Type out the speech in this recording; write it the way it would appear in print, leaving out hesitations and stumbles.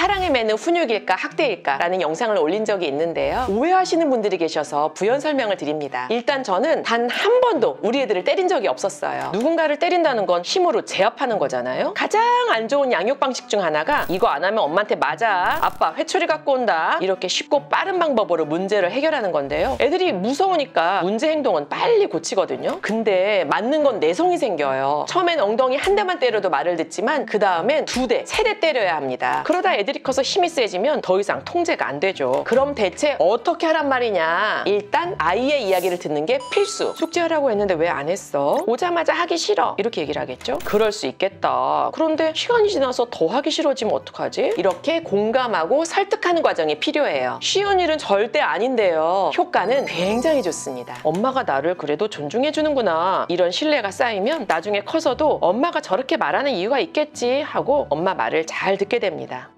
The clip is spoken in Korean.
사랑에 매는 훈육일까 학대일까 라는 영상을 올린 적이 있는데요. 오해하시는 분들이 계셔서 부연 설명을 드립니다. 일단 저는 단 한 번도 우리 애들을 때린 적이 없었어요. 누군가를 때린다는 건 힘으로 제압하는 거잖아요. 가장 안 좋은 양육 방식 중 하나가 이거 안 하면 엄마한테 맞아, 아빠 회초리 갖고 온다, 이렇게 쉽고 빠른 방법으로 문제를 해결하는 건데요. 애들이 무서우니까 문제 행동은 빨리 고치거든요. 근데 맞는 건 내성이 생겨요. 처음엔 엉덩이 한 대만 때려도 말을 듣지만 그 다음엔 2대, 3대 때려야 합니다. 그러다 애들이 커서 힘이 세지면 더 이상 통제가 안 되죠. 그럼 대체 어떻게 하란 말이냐? 일단 아이의 이야기를 듣는 게 필수. 숙제하라고 했는데 왜 안 했어? 오자마자 하기 싫어, 이렇게 얘기를 하겠죠? 그럴 수 있겠다. 그런데 시간이 지나서 더 하기 싫어지면 어떡하지? 이렇게 공감하고 설득하는 과정이 필요해요. 쉬운 일은 절대 아닌데요. 효과는 굉장히 좋습니다. 엄마가 나를 그래도 존중해주는구나, 이런 신뢰가 쌓이면 나중에 커서도 엄마가 저렇게 말하는 이유가 있겠지 하고 엄마 말을 잘 듣게 됩니다.